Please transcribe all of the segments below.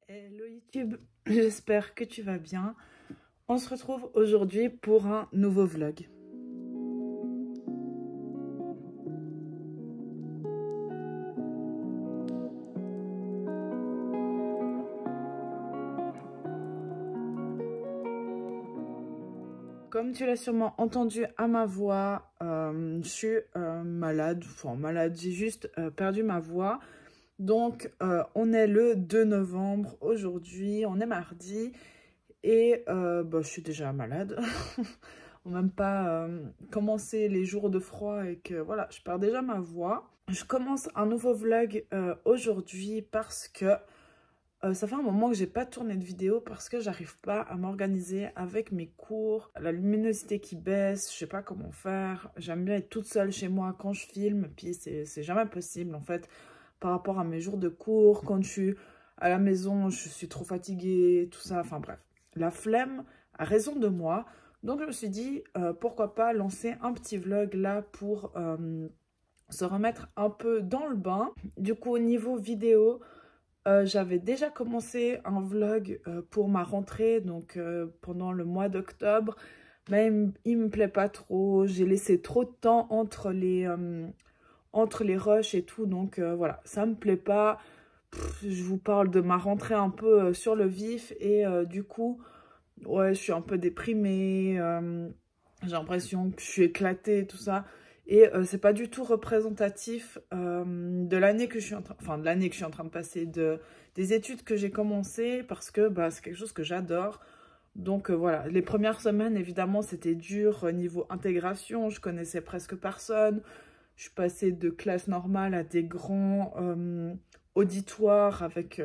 Hello YouTube, j'espère que tu vas bien. On se retrouve aujourd'hui pour un nouveau vlog. Comme tu l'as sûrement entendu à ma voix, je suis malade, j'ai juste perdu ma voix. Donc, on est le 2 novembre aujourd'hui, on est mardi et je suis déjà malade. On n'a même pas commencé les jours de froid et que voilà, je perds déjà ma voix. Je commence un nouveau vlog aujourd'hui parce que ça fait un moment que j'ai pas tourné de vidéo parce que j'arrive pas à m'organiser avec mes cours, la luminosité qui baisse, je sais pas comment faire. J'aime bien être toute seule chez moi quand je filme, puis c'est jamais possible en fait par rapport à mes jours de cours. Quand je suis à la maison, je suis trop fatiguée, tout ça, enfin bref. La flemme a raison de moi, donc je me suis dit pourquoi pas lancer un petit vlog là pour se remettre un peu dans le bain. Du coup au niveau vidéo, j'avais déjà commencé un vlog pour ma rentrée, donc pendant le mois d'octobre, mais il me plaît pas trop. J'ai laissé trop de temps entre les rushs et tout, donc voilà, ça me plaît pas. Je vous parle de ma rentrée un peu sur le vif et du coup, ouais, je suis un peu déprimée, j'ai l'impression que je suis éclatée, tout ça. Et c'est pas du tout représentatif de l'année que je suis en train, de passer, des études que j'ai commencé parce que c'est quelque chose que j'adore. Donc voilà, les premières semaines, évidemment, c'était dur niveau intégration. Je connaissais presque personne. Je suis passée de classe normale à des grands auditoires avec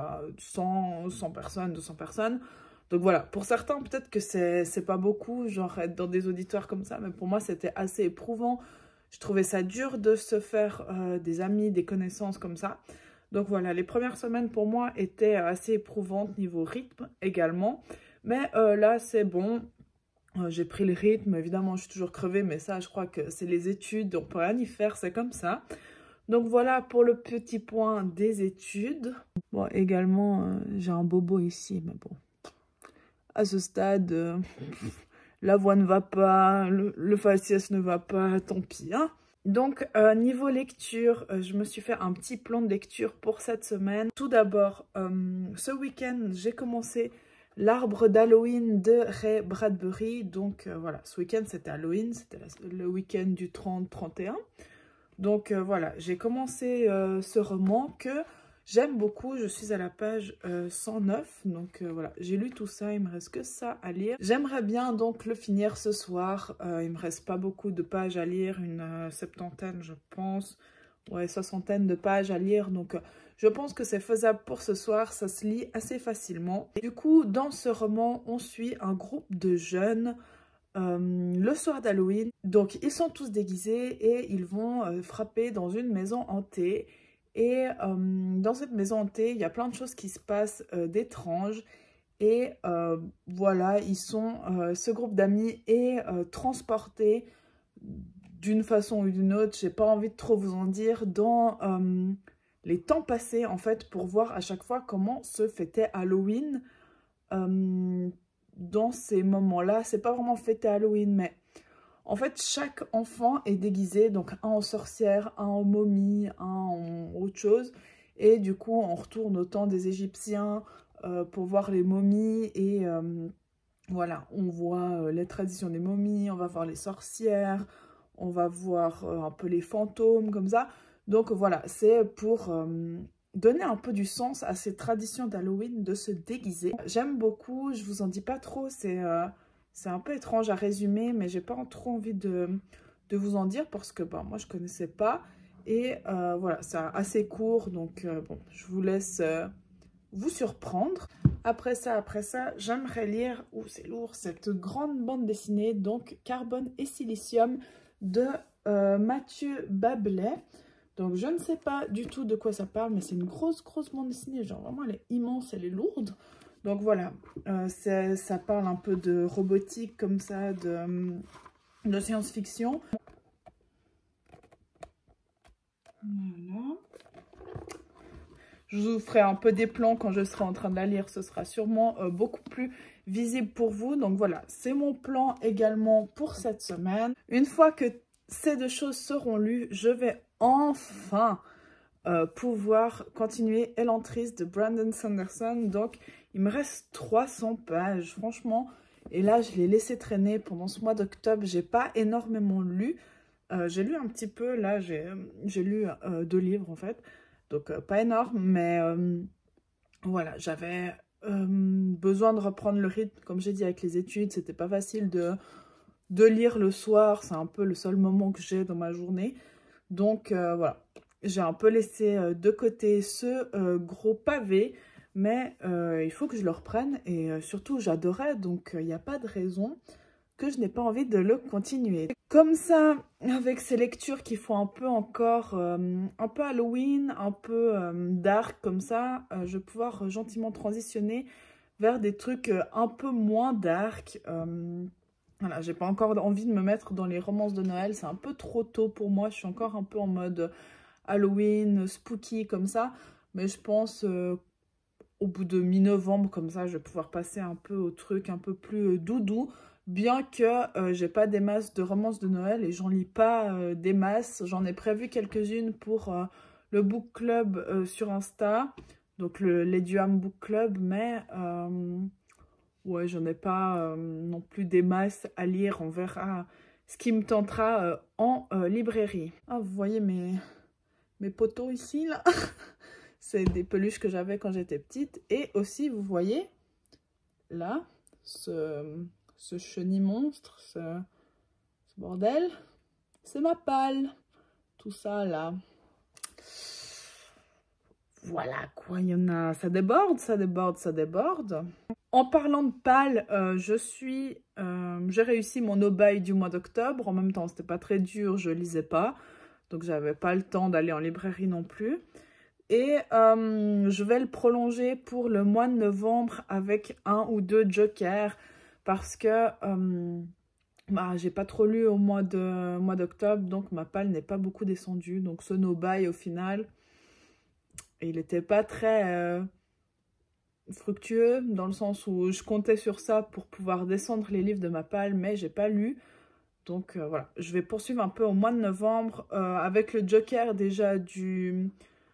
100 personnes, 200 personnes. Donc voilà, pour certains, peut-être que c'est pas beaucoup, genre être dans des auditoires comme ça, mais pour moi, c'était assez éprouvant. Je trouvais ça dur de se faire des amis, des connaissances comme ça. Donc voilà, les premières semaines pour moi étaient assez éprouvantes niveau rythme également. Mais là, c'est bon. J'ai pris le rythme, évidemment, je suis toujours crevée, mais ça, je crois que c'est les études, on peut rien y faire, c'est comme ça. Donc voilà pour le petit point des études. Bon, également, j'ai un bobo ici, mais bon. À ce stade, la voix ne va pas, le faciès ne va pas, tant pis. Hein. Donc, niveau lecture, je me suis fait un petit plan de lecture pour cette semaine. Tout d'abord, ce week-end, j'ai commencé L'arbre d'Halloween de Ray Bradbury. Donc, voilà, ce week-end, c'était Halloween, c'était le week-end du 30-31. Donc, voilà, j'ai commencé ce roman que j'aime beaucoup. Je suis à la page 109. Donc, voilà, j'ai lu tout ça. Il me reste que ça à lire. J'aimerais bien donc le finir ce soir. Il me reste pas beaucoup de pages à lire. Une septantaine, je pense. Ouais, soixantaine de pages à lire. Donc, je pense que c'est faisable pour ce soir. Ça se lit assez facilement. Et du coup, dans ce roman, on suit un groupe de jeunes le soir d'Halloween. Donc, ils sont tous déguisés et ils vont frapper dans une maison hantée. Et dans cette maison hantée, il y a plein de choses qui se passent d'étranges. Et voilà, ce groupe d'amis est transporté d'une façon ou d'une autre. J'ai pas envie de trop vous en dire, dans les temps passés, en fait, pour voir à chaque fois comment se fêtait Halloween. Dans ces moments-là, c'est pas vraiment fêté Halloween, mais en fait, chaque enfant est déguisé, donc un en sorcière, un en momie, un en autre chose. Et du coup, on retourne au temps des Égyptiens pour voir les momies. Et voilà, on voit les traditions des momies, on va voir les sorcières, on va voir un peu les fantômes, comme ça. Donc voilà, c'est pour donner un peu du sens à ces traditions d'Halloween de se déguiser. J'aime beaucoup, je vous en dis pas trop, c'est un peu étrange à résumer, mais j'ai pas trop envie de vous en dire parce que moi je connaissais pas. Et voilà, c'est assez court, donc bon, je vous laisse vous surprendre. Après ça, j'aimerais lire, c'est lourd, cette grande bande dessinée, donc Carbone et Silicium de Mathieu Bablet. Donc, je ne sais pas du tout de quoi ça parle, mais c'est une grosse bande dessinée. Genre, vraiment, elle est immense, elle est lourde. Donc, voilà. Ça parle un peu de robotique, comme ça, de science-fiction. Voilà. Je vous ferai un peu des plans quand je serai en train de la lire. Ce sera sûrement beaucoup plus visible pour vous. Donc voilà, c'est mon plan également pour cette semaine. Une fois que ces deux choses seront lues, je vais enfin pouvoir continuer Elantris de Brandon Sanderson. Donc il me reste 300 pages, franchement. Et là, je l'ai laissé traîner pendant ce mois d'octobre. J'ai pas énormément lu. J'ai lu un petit peu, là, j'ai lu 2 livres en fait. Donc, pas énorme, mais voilà, j'avais besoin de reprendre le rythme. Comme j'ai dit, avec les études, c'était pas facile de lire le soir. C'est un peu le seul moment que j'ai dans ma journée. Donc, voilà, j'ai un peu laissé de côté ce gros pavé. Mais il faut que je le reprenne et surtout, j'adorais. Donc, il n'y a pas de raison que je n'ai pas envie de le continuer. Comme ça, avec ces lectures qui font un peu encore, un peu Halloween, un peu dark comme ça, je vais pouvoir gentiment transitionner vers des trucs un peu moins dark. Voilà, j'ai pas encore envie de me mettre dans les romances de Noël, c'est un peu trop tôt pour moi, je suis encore un peu en mode Halloween, spooky comme ça, mais je pense au bout de mi-novembre comme ça, je vais pouvoir passer un peu au truc un peu plus doudou. Bien que j'ai pas des masses de romances de Noël et j'en lis pas des masses. J'en ai prévu quelques-unes pour le book club sur Insta. Donc le Lady Ham Book Club. Mais ouais, j'en ai pas non plus des masses à lire. On verra ce qui me tentera en librairie. Ah, vous voyez mes poteaux ici, là. C'est des peluches que j'avais quand j'étais petite. Et aussi, vous voyez, là, ce chenil monstre, ce bordel, c'est ma palle. Tout ça, là. Voilà, quoi, il y en a... Ça déborde, ça déborde, ça déborde. En parlant de palle, j'ai réussi mon no-buy du mois d'octobre. En même temps, c'était pas très dur, je lisais pas. Donc, j'avais pas le temps d'aller en librairie non plus. Et je vais le prolonger pour le mois de novembre avec 1 ou 2 jokers. Parce que bah, j'ai pas trop lu au mois d'octobre, donc ma palle n'est pas beaucoup descendue. Donc ce no-buy au final, il n'était pas très fructueux, dans le sens où je comptais sur ça pour pouvoir descendre les livres de ma palle, mais j'ai pas lu. Donc voilà, je vais poursuivre un peu au mois de novembre avec le joker déjà du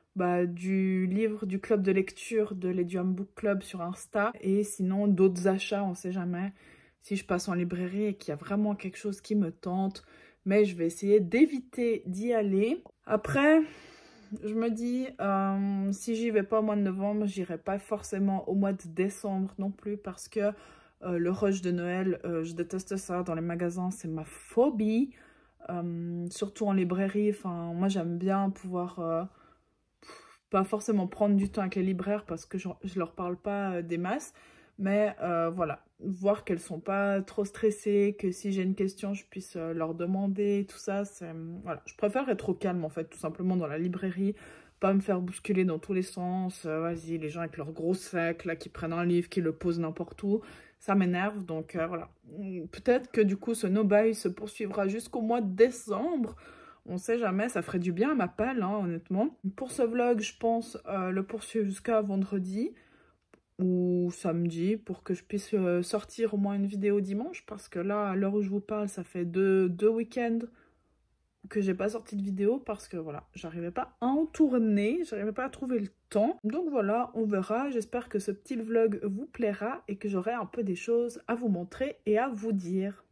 livre du club de lecture de Lady Ham Book Club sur Insta. Et sinon d'autres achats, on sait jamais. Si je passe en librairie et qu'il y a vraiment quelque chose qui me tente. Mais je vais essayer d'éviter d'y aller. Après, je me dis, si j'y vais pas au mois de novembre, j'irai pas forcément au mois de décembre non plus. Parce que le rush de Noël, je déteste ça dans les magasins. C'est ma phobie. Surtout en librairie. Enfin, moi, j'aime bien pouvoir... pas forcément prendre du temps avec les libraires parce que je leur parle pas des masses. Mais voilà, voir qu'elles sont pas trop stressées, que si j'ai une question, je puisse leur demander, tout ça. Voilà, je préfère être au calme en fait, tout simplement dans la librairie, pas me faire bousculer dans tous les sens. Vas-y, les gens avec leurs gros sacs, là, qui prennent un livre, qui le posent n'importe où, ça m'énerve. Donc voilà, peut-être que du coup, ce no-buy se poursuivra jusqu'au mois de décembre. On sait jamais, ça ferait du bien à ma palle, hein, honnêtement. Pour ce vlog, je pense le poursuivre jusqu'à vendredi ou samedi pour que je puisse sortir au moins une vidéo dimanche. Parce que là, à l'heure où je vous parle, ça fait deux week-ends que j'ai pas sorti de vidéo parce que voilà, j'arrivais pas à en tourner, j'arrivais pas à trouver le temps. Donc voilà, on verra. J'espère que ce petit vlog vous plaira et que j'aurai un peu des choses à vous montrer et à vous dire.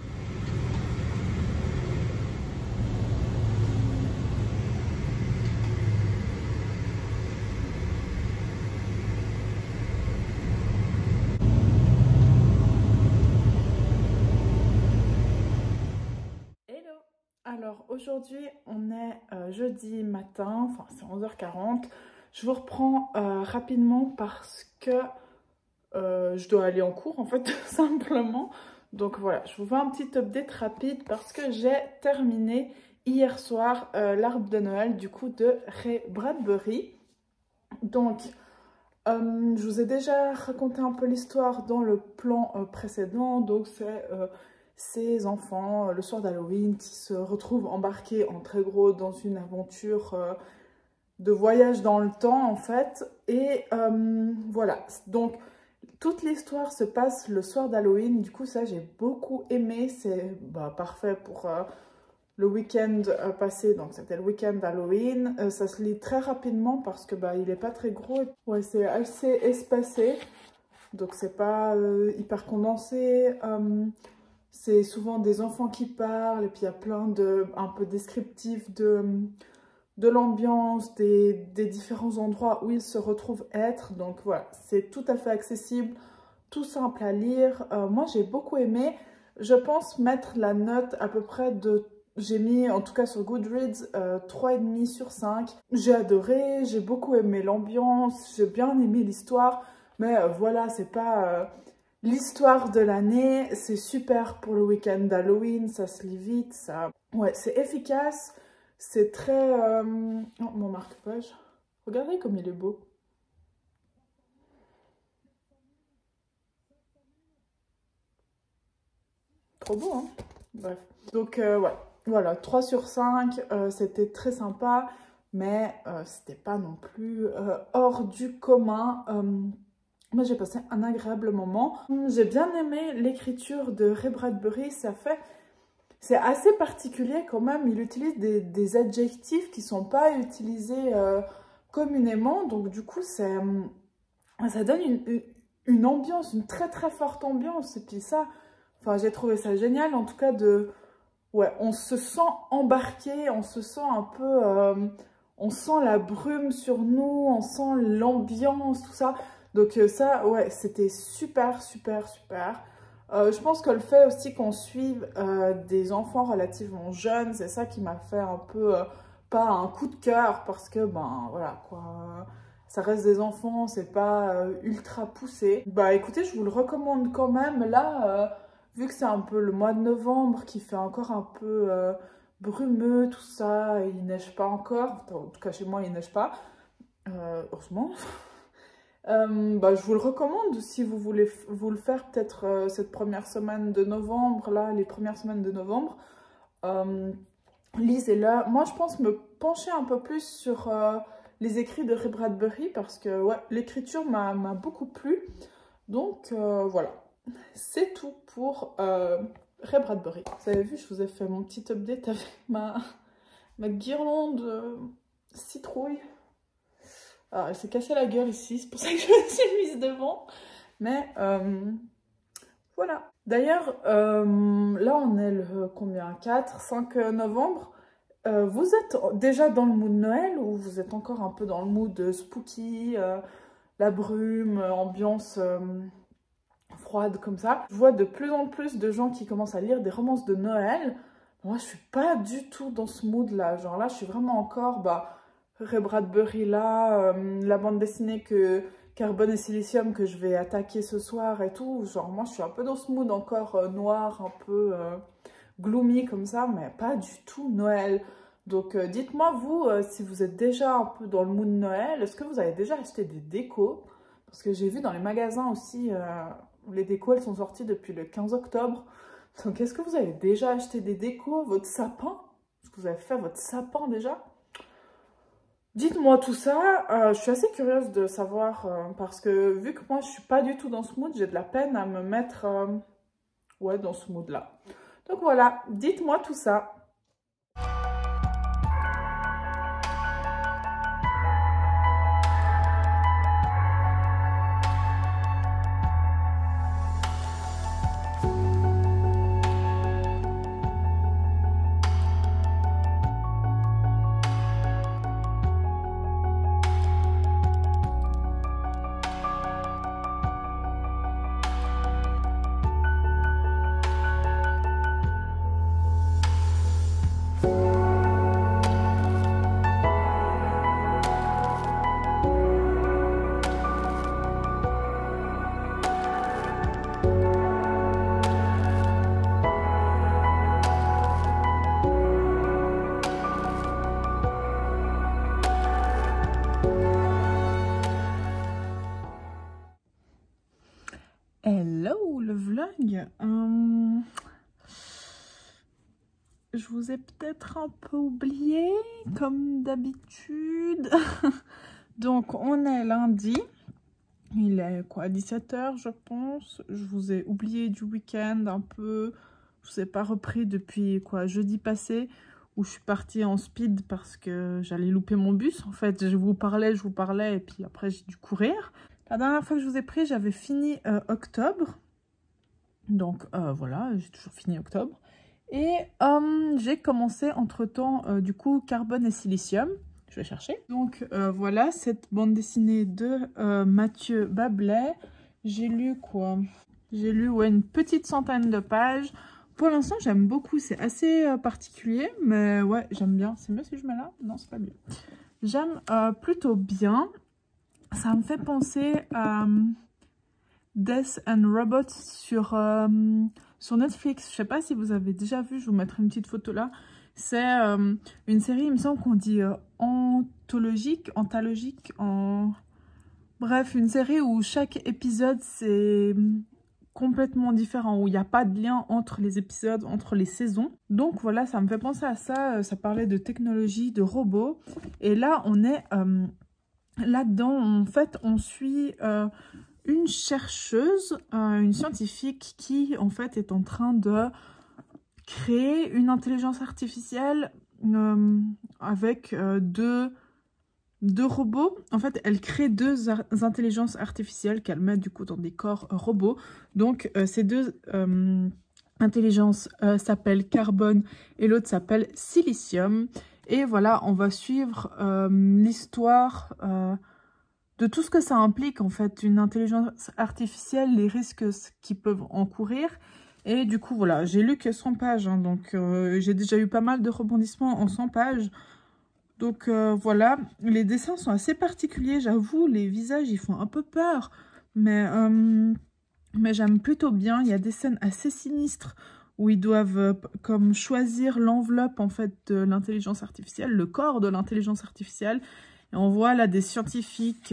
Alors aujourd'hui on est jeudi matin, enfin c'est 11h40. Je vous reprends rapidement parce que je dois aller en cours en fait tout simplement. Donc voilà, je vous fais un petit update rapide parce que j'ai terminé hier soir l'arbre de Noël du coup de Ray Bradbury. Donc je vous ai déjà raconté un peu l'histoire dans le plan précédent. Donc c'est... ces enfants, le soir d'Halloween, qui se retrouvent embarqués en très gros dans une aventure de voyage dans le temps en fait. Et voilà, donc toute l'histoire se passe le soir d'Halloween. Du coup ça j'ai beaucoup aimé, c'est parfait pour le week-end passé. Donc c'était le week-end d'Halloween. Ça se lit très rapidement parce que il est pas très gros. Ouais, c'est assez espacé, donc c'est pas hyper condensé. C'est souvent des enfants qui parlent et puis il y a plein de un peu descriptifs de l'ambiance, des différents endroits où ils se retrouvent être. Donc voilà, c'est tout à fait accessible, tout simple à lire. Moi, j'ai beaucoup aimé. Je pense mettre la note à peu près de... J'ai mis, en tout cas sur Goodreads, 3,5 sur 5. J'ai adoré, j'ai beaucoup aimé l'ambiance, j'ai bien aimé l'histoire. Mais voilà, c'est pas l'histoire de l'année. C'est super pour le week-end d'Halloween, ça se lit vite, ça... Ouais, c'est efficace. C'est très... Oh, mon marque-page. Regardez comme il est beau. Trop beau, hein? Bref. Donc, ouais. Voilà, 3 sur 5. C'était très sympa. Mais c'était pas non plus hors du commun. Moi, j'ai passé un agréable moment. J'ai bien aimé l'écriture de Ray Bradbury. Ça fait... C'est assez particulier quand même, il utilise des adjectifs qui ne sont pas utilisés communément. Donc du coup, ça donne une ambiance, une très très forte ambiance. Et puis ça, enfin, j'ai trouvé ça génial en tout cas de... Ouais, on se sent embarqué, on se sent un peu... on sent la brume sur nous, on sent l'ambiance, tout ça. Donc ça, ouais, c'était super, super, super. Je pense que le fait aussi qu'on suive des enfants relativement jeunes, c'est ça qui m'a fait un peu, pas un coup de cœur, parce que, voilà, quoi, ça reste des enfants, c'est pas ultra poussé. Écoutez, je vous le recommande quand même, là, vu que c'est un peu le mois de novembre, qui fait encore un peu brumeux, tout ça, et il neige pas encore, en tout cas chez moi, il neige pas, heureusement. Je vous le recommande si vous voulez vous le faire peut-être cette première semaine de novembre, là, les premières semaines de novembre. Lisez-la. Moi, je pense me pencher un peu plus sur les écrits de Ray Bradbury parce que ouais, l'écriture m'a beaucoup plu. Donc voilà, c'est tout pour Ray Bradbury. Vous avez vu, je vous ai fait mon petit update avec ma guirlande citrouille. Alors, elle s'est cassée la gueule ici, c'est pour ça que je me suis mise devant. Mais voilà. D'ailleurs, là on est le combien? 4, 5 novembre. Vous êtes déjà dans le mood Noël ou vous êtes encore un peu dans le mood spooky, la brume, ambiance froide comme ça? Je vois de plus en plus de gens qui commencent à lire des romances de Noël. Moi, je suis pas du tout dans ce mood-là. Genre là, je suis vraiment encore... Ray Bradbury là, la bande dessinée Carbone et Silicium que je vais attaquer ce soir et tout. Genre moi je suis un peu dans ce mood encore noir, un peu gloomy comme ça, mais pas du tout Noël. Donc dites-moi vous si vous êtes déjà un peu dans le mood Noël, est-ce que vous avez déjà acheté des décos? Parce que j'ai vu dans les magasins aussi, les décos elles sont sorties depuis le 15 octobre. Donc est-ce que vous avez déjà acheté des décos, votre sapin? Est-ce que vous avez fait votre sapin déjà? Dites-moi tout ça, je suis assez curieuse de savoir, parce que vu que moi je suis pas du tout dans ce mood, j'ai de la peine à me mettre ouais, dans ce mood-là. Donc voilà, dites-moi tout ça. Hello le vlog. je vous ai peut-être un peu oublié, comme d'habitude. Donc, on est lundi. Il est quoi, 17 h, je pense. Je vous ai oublié du week-end un peu. Je vous ai pas repris depuis quoi, jeudi passé, où je suis partie en speed parce que j'allais louper mon bus. En fait, je vous parlais, et puis après, j'ai dû courir. La dernière fois que je vous ai pris, j'avais fini octobre. Donc, voilà, j'ai toujours fini octobre. Et j'ai commencé entre-temps, du coup, Carbone et Silicium. Je vais chercher. Donc, voilà, cette bande dessinée de Mathieu Bablet. J'ai lu quoi? J'ai lu ouais, une petite centaine de pages. Pour l'instant, j'aime beaucoup. C'est assez particulier, mais ouais, j'aime bien. C'est mieux si je mets là? Non, c'est pas mieux. J'aime plutôt bien. Ça me fait penser à Death and Robots sur Netflix. Je sais pas si vous avez déjà vu, je vous mettrai une petite photo là. C'est une série, il me semble qu'on dit anthologique, bref, une série où chaque épisode c'est complètement différent, où il n'y a pas de lien entre les épisodes, entre les saisons. Donc voilà, ça me fait penser à ça. Ça parlait de technologie, de robots. Et là, on est là-dedans. En fait, on suit une chercheuse, une scientifique qui, en fait, est en train de créer une intelligence artificielle avec deux robots. En fait, elle crée deux intelligences artificielles qu'elle met du coup dans des corps robots. Donc, ces deux intelligences s'appellent Carbone et l'autre s'appelle Silicium. Et voilà, on va suivre l'histoire de tout ce que ça implique, en fait, une intelligence artificielle, les risques qui peuvent encourir. Et du coup, voilà, j'ai lu que 100 pages, hein, donc j'ai déjà eu pas mal de rebondissements en 100 pages. Donc voilà, les dessins sont assez particuliers, j'avoue, les visages, ils font un peu peur. Mais j'aime plutôt bien, il y a des scènes assez sinistres où ils doivent comme choisir l'enveloppe, en fait, de l'intelligence artificielle, le corps de l'intelligence artificielle. Et on voit là des scientifiques,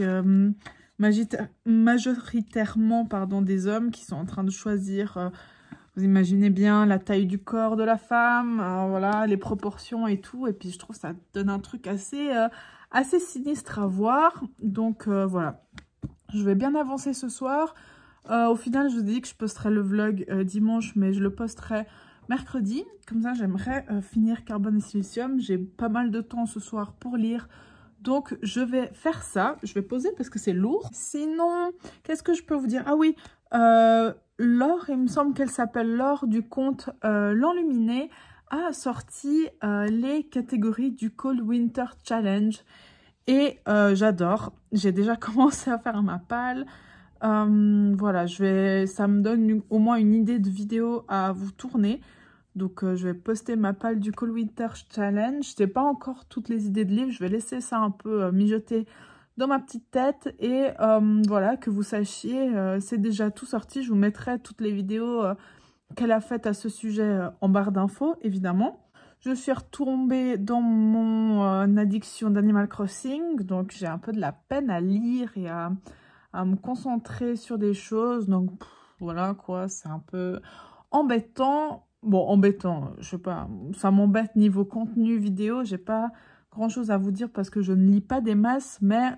majoritairement des hommes qui sont en train de choisir, vous imaginez bien la taille du corps de la femme, voilà, les proportions et tout. Et puis je trouve que ça donne un truc assez sinistre à voir. Donc voilà, je vais bien avancer ce soir. Au final, je vous ai dit que je posterai le vlog dimanche, mais je le posterai mercredi. Comme ça, j'aimerais finir Carbone et Silicium. J'ai pas mal de temps ce soir pour lire. Donc, je vais faire ça. Je vais poser parce que c'est lourd. Sinon, qu'est-ce que je peux vous dire? Ah oui, Laure, il me semble qu'elle s'appelle Laure du compte L'Enluminé, a sorti les catégories du Cold Winter Challenge. Et j'adore. J'ai déjà commencé à faire ma palle. Voilà, ça me donne au moins une idée de vidéo à vous tourner. Donc, je vais poster ma palle du Cold Winter Challenge. Je n'ai pas encore toutes les idées de livres. Je vais laisser ça un peu mijoter dans ma petite tête. Et voilà, que vous sachiez, c'est déjà tout sorti. Je vous mettrai toutes les vidéos qu'elle a faites à ce sujet en barre d'infos, évidemment. Je suis retombée dans mon addiction d'Animal Crossing. Donc, j'ai un peu de la peine à lire et à me concentrer sur des choses. Donc, voilà quoi, c'est un peu embêtant. Bon, embêtant, je sais pas, ça m'embête niveau contenu vidéo, j'ai pas grand chose à vous dire parce que je ne lis pas des masses, mais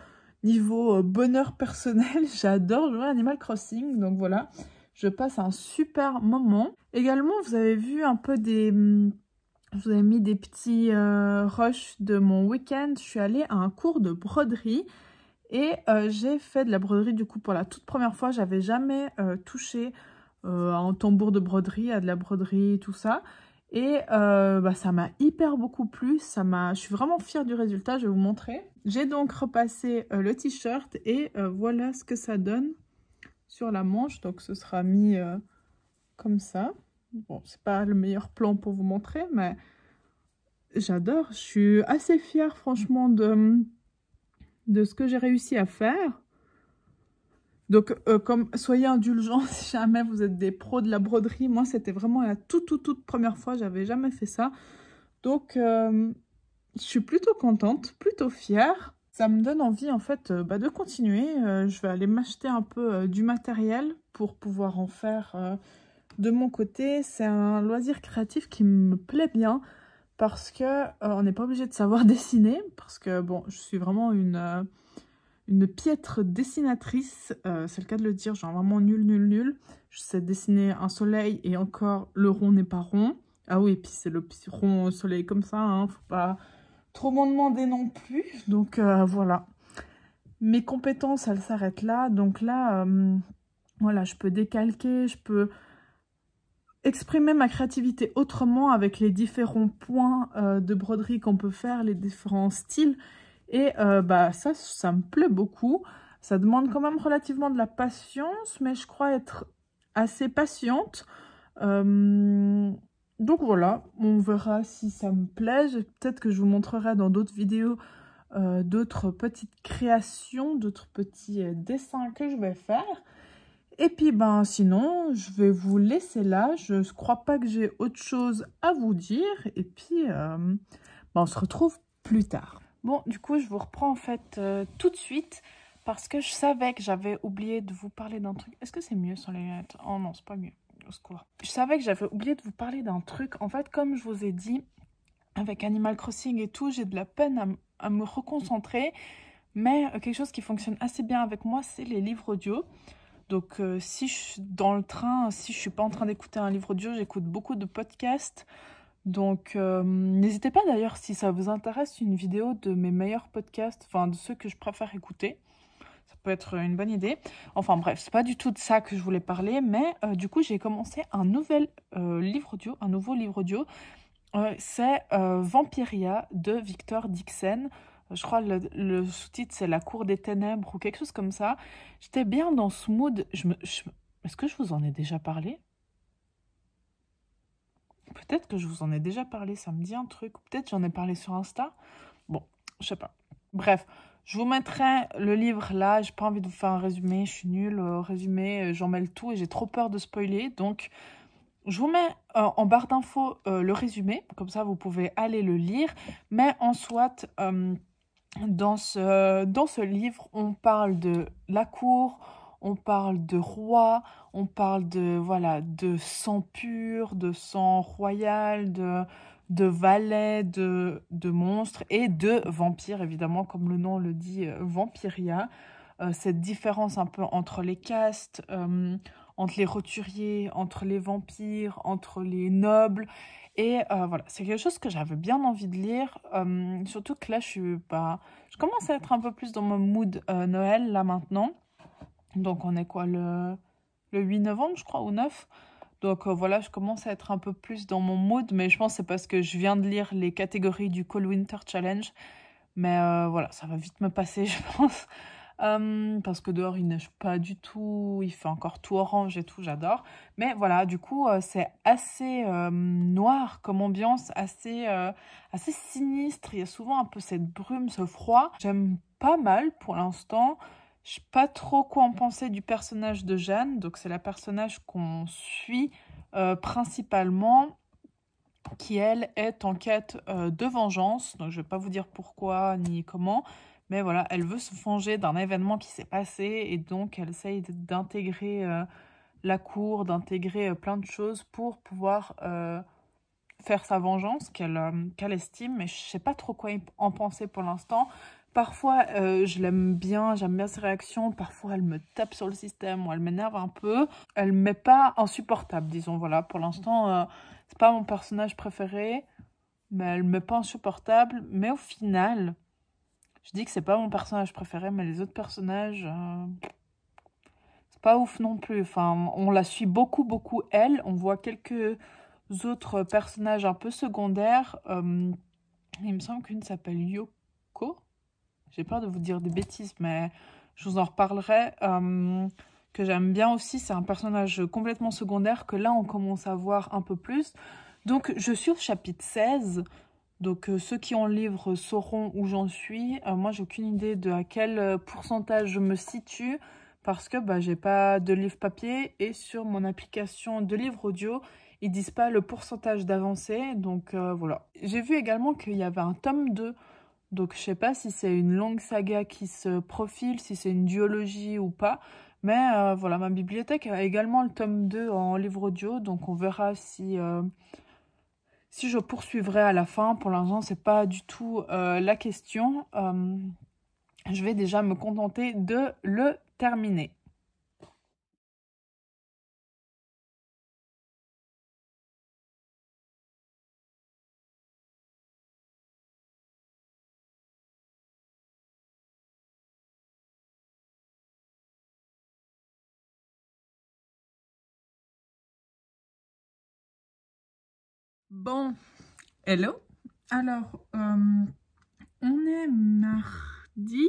niveau bonheur personnel, j'adore jouer à Animal Crossing, donc voilà, je passe un super moment. Également, vous avez vu un peu je vous ai mis des petits rushs de mon week-end, je suis allée à un cours de broderie et j'ai fait de la broderie du coup pour la toute première fois, j'avais jamais touché un tambour de broderie, à de la broderie, tout ça. Et ça m'a hyper beaucoup plu. Je suis vraiment fière du résultat, je vais vous montrer. J'ai donc repassé le t-shirt et voilà ce que ça donne sur la manche. Donc ce sera mis comme ça. Bon, c'est pas le meilleur plan pour vous montrer, mais j'adore. Je suis assez fière franchement de ce que j'ai réussi à faire. Donc, soyez indulgents si jamais vous êtes des pros de la broderie. Moi, c'était vraiment la toute première fois. J'avais jamais fait ça. Donc, je suis plutôt contente, plutôt fière. Ça me donne envie, en fait, de continuer. Je vais aller m'acheter un peu du matériel pour pouvoir en faire De mon côté, c'est un loisir créatif qui me plaît bien parce que on n'est pas obligé de savoir dessiner. Parce que bon, je suis vraiment une piètre dessinatrice, c'est le cas de le dire, genre vraiment nul. Je sais dessiner un soleil et encore le rond n'est pas rond. Ah oui, et puis c'est le petit rond au soleil comme ça, hein, faut pas trop m'en demander non plus. Donc voilà. Mes compétences, elles s'arrêtent là. Donc là, voilà, je peux décalquer, je peux exprimer ma créativité autrement avec les différents points de broderie qu'on peut faire, les différents styles. Et bah ça me plaît beaucoup. Ça demande quand même relativement de la patience, mais je crois être assez patiente. Donc voilà, on verra si ça me plaît. Peut-être que je vous montrerai dans d'autres vidéos d'autres petites créations, d'autres petits dessins que je vais faire. Et puis ben sinon, je vais vous laisser là. Je ne crois pas que j'ai autre chose à vous dire. Et puis ben, on se retrouve plus tard. Bon, du coup, je vous reprends en fait tout de suite parce que je savais que j'avais oublié de vous parler d'un truc. Est-ce que c'est mieux sans les lunettes? Oh non, c'est pas mieux. Au secours. Je savais que j'avais oublié de vous parler d'un truc. En fait, comme je vous ai dit, avec Animal Crossing et tout, j'ai de la peine à me reconcentrer. Mais quelque chose qui fonctionne assez bien avec moi, c'est les livres audio. Donc, si je suis dans le train, si je suis pas en train d'écouter un livre audio, j'écoute beaucoup de podcasts. Donc, n'hésitez pas d'ailleurs, si ça vous intéresse, une vidéo de mes meilleurs podcasts, enfin de ceux que je préfère écouter. Ça peut être une bonne idée. Enfin bref, c'est pas du tout de ça que je voulais parler, mais du coup, j'ai commencé un nouvel livre audio, un nouveau livre audio. C'est Vampiria de Victor Dixon. Je crois le sous-titre, c'est La Cour des Ténèbres ou quelque chose comme ça. J'étais bien dans ce mood. Est-ce que je vous en ai déjà parlé? Peut-être que je vous en ai déjà parlé, ça me dit un truc. Peut-être j'en ai parlé sur Insta. Bon, je sais pas. Bref, je vous mettrai le livre là. J'ai pas envie de vous faire un résumé, je suis nulle. Résumé, j'en mêle tout et j'ai trop peur de spoiler. Donc, je vous mets en barre d'infos le résumé. Comme ça, vous pouvez aller le lire. Mais en soit, dans ce livre, on parle de la cour, on parle de roi, on parle de, voilà, de sang pur, de sang royal, de valets, de monstres et de vampires, évidemment, comme le nom le dit, Vampiria. Cette différence un peu entre les castes, entre les roturiers, entre les vampires, entre les nobles. Et voilà, c'est quelque chose que j'avais bien envie de lire, surtout que là, je commence à être un peu plus dans mon mood Noël, là, maintenant. Donc, on est quoi, le 8 novembre, je crois, ou 9. Donc, voilà, je commence à être un peu plus dans mon mood, mais je pense que c'est parce que je viens de lire les catégories du Cold Winter Challenge. Mais voilà, ça va vite me passer, je pense. Parce que dehors, il neige pas du tout, il fait encore tout orange et tout, j'adore. Mais voilà, du coup, c'est assez noir comme ambiance, assez sinistre. Il y a souvent un peu cette brume, ce froid. J'aime pas mal pour l'instant. Je sais pas trop quoi en penser du personnage de Jeanne. Donc, c'est la personnage qu'on suit principalement, qui, elle, est en quête de vengeance. Donc, je vais pas vous dire pourquoi ni comment. Mais voilà, elle veut se venger d'un événement qui s'est passé et donc elle essaye d'intégrer la cour, d'intégrer plein de choses pour pouvoir faire sa vengeance qu'elle estime. Mais je sais pas trop quoi en penser pour l'instant. Parfois, je l'aime bien, j'aime bien ses réactions. Parfois, elle me tape sur le système ou elle m'énerve un peu. Elle me met pas insupportable, disons. Voilà, pour l'instant, c'est pas mon personnage préféré, mais elle me met pas insupportable. Mais au final... Je dis que c'est pas mon personnage préféré, mais les autres personnages, c'est pas ouf non plus. Enfin, on la suit beaucoup, elle. On voit quelques autres personnages un peu secondaires. Il me semble qu'une s'appelle Yoko. J'ai peur de vous dire des bêtises, mais je vous en reparlerai. Que j'aime bien aussi, c'est un personnage complètement secondaire que là, on commence à voir un peu plus. Donc, je suis au chapitre 16. Donc, ceux qui ont le livre sauront où j'en suis. Moi, j'ai aucune idée de à quel pourcentage je me situe parce que j'ai pas de livre papier et sur mon application de livre audio, ils disent pas le pourcentage d'avancée. Donc, voilà. J'ai vu également qu'il y avait un tome 2 Donc, je sais pas si c'est une longue saga qui se profile, si c'est une duologie ou pas. Mais voilà, ma bibliothèque a également le tome 2 en livre audio. Donc, on verra si je poursuivrai à la fin. Pour l'instant, c'est pas du tout la question. Je vais déjà me contenter de le terminer. Bon, hello. Alors, on est mardi.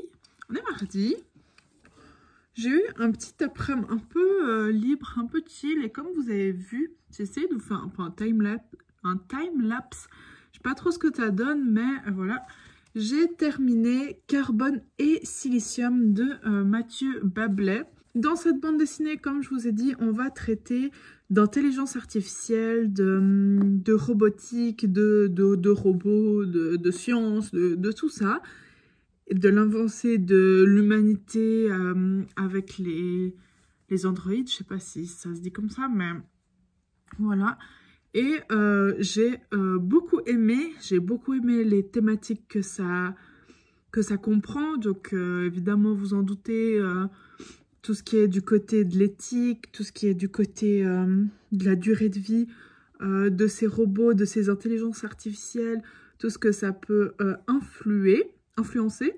J'ai eu un petit après-midi un peu libre, un peu chill. Et comme vous avez vu, j'essaie de vous faire un time-lapse. Je sais pas trop ce que ça donne, mais voilà. J'ai terminé Carbone et Silicium de Mathieu Bablet. Dans cette bande dessinée, comme je vous ai dit, on va traiter d'intelligence artificielle, de robotique, de robots, de science, de tout ça. De l'avancée de l'humanité avec les androïdes. Je sais pas si ça se dit comme ça, mais voilà. Et j'ai beaucoup aimé les thématiques que ça comprend. Donc évidemment, vous en doutez, tout ce qui est du côté de l'éthique, tout ce qui est du côté de la durée de vie de ces robots, de ces intelligences artificielles, tout ce que ça peut influencer.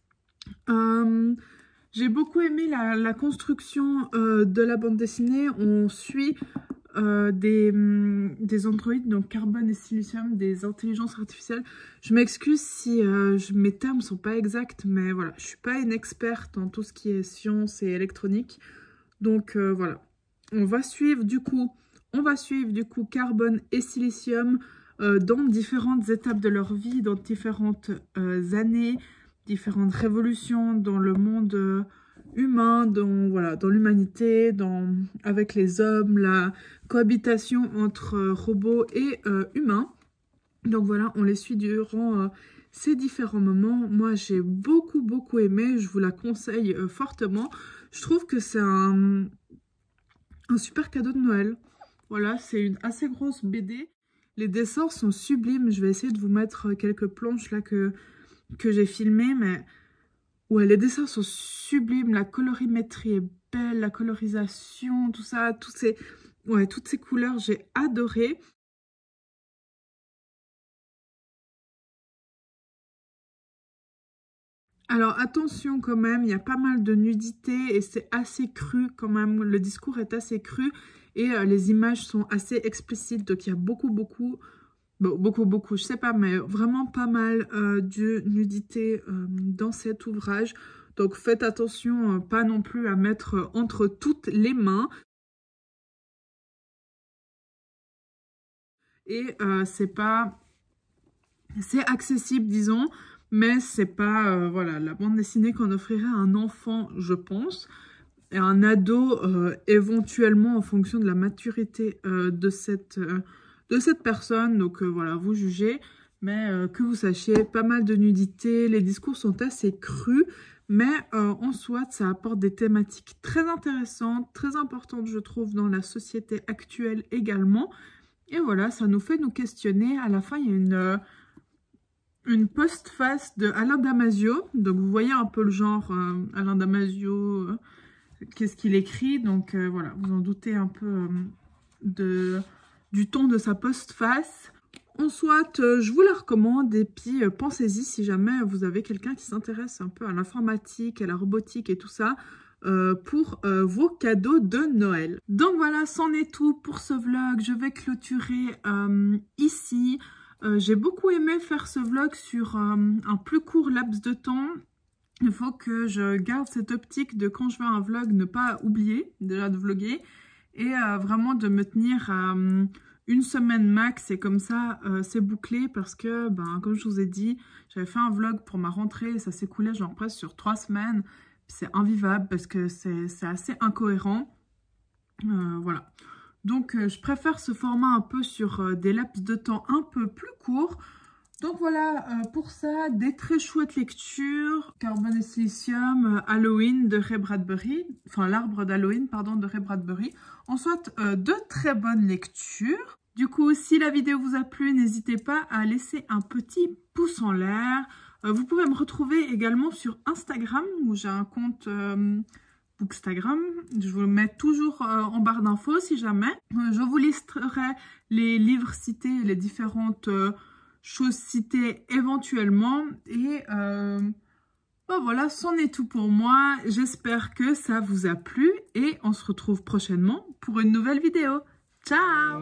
J'ai beaucoup aimé la construction de la bande dessinée. On suit des androïdes, donc Carbone et Silicium, des intelligences artificielles. Je m'excuse si mes termes sont pas exacts, mais voilà, je suis pas une experte en tout ce qui est science et électronique. Donc voilà, on va suivre du coup Carbone et Silicium dans différentes étapes de leur vie, dans différentes années, différentes révolutions dans le monde humain, dans l'humanité, avec les hommes, la cohabitation entre robots et humains. Donc voilà, on les suit durant ces différents moments. Moi, j'ai beaucoup aimé, je vous la conseille fortement. Je trouve que c'est un super cadeau de Noël. Voilà, c'est une assez grosse BD. Les dessins sont sublimes. Je vais essayer de vous mettre quelques planches là que j'ai filmées, mais ouais, les dessins sont sublimes. La colorimétrie est belle, la colorisation, tout ça, toutes ces couleurs, j'ai adoré. Alors attention quand même, il y a pas mal de nudité et c'est assez cru quand même. Le discours est assez cru et les images sont assez explicites. Donc il y a beaucoup, je sais pas, mais vraiment pas mal de nudité dans cet ouvrage. Donc faites attention, pas non plus à mettre entre toutes les mains. Et c'est accessible, disons. Mais c'est pas voilà, la bande dessinée qu'on offrirait à un enfant, je pense, et un ado éventuellement en fonction de la maturité de cette personne. Donc voilà, vous jugez, mais que vous sachiez, pas mal de nudité, les discours sont assez crus, mais en soi, ça apporte des thématiques très intéressantes, très importantes, je trouve, dans la société actuelle également. Et voilà, ça nous fait nous questionner. À la fin, il y a une postface de Alain Damasio. Donc, vous voyez un peu le genre Alain Damasio, qu'est-ce qu'il écrit. Donc, voilà, vous en doutez un peu du ton de sa postface. En soit, je vous la recommande. Et puis, pensez-y si jamais vous avez quelqu'un qui s'intéresse un peu à l'informatique, à la robotique et tout ça, pour vos cadeaux de Noël. Donc voilà, c'en est tout pour ce vlog. Je vais clôturer ici. J'ai beaucoup aimé faire ce vlog sur un plus court laps de temps. Il faut que je garde cette optique de quand je fais un vlog, ne pas oublier déjà de vlogger et vraiment de me tenir à une semaine max et comme ça c'est bouclé parce que comme je vous ai dit, j'avais fait un vlog pour ma rentrée et ça s'écoulait genre presque sur 3 semaines. C'est invivable parce que c'est assez incohérent. Voilà. Donc, je préfère ce format un peu sur des laps de temps un peu plus courts. Donc voilà, pour ça, des très chouettes lectures. Carbone et Silicium, Halloween de Ray Bradbury. Enfin, l'arbre d'Halloween, pardon, de Ray Bradbury. En soit, de très bonnes lectures. Du coup, si la vidéo vous a plu, n'hésitez pas à laisser un petit pouce en l'air. Vous pouvez me retrouver également sur Instagram, où j'ai un compte Bookstagram. Je vous le mets toujours en barre d'infos si jamais. Je vous listerai les livres cités, les différentes choses citées éventuellement. Et ben voilà, c'en est tout pour moi. J'espère que ça vous a plu et on se retrouve prochainement pour une nouvelle vidéo. Ciao!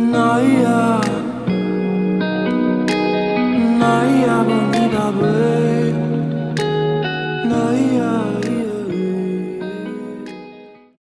Naya, Naya,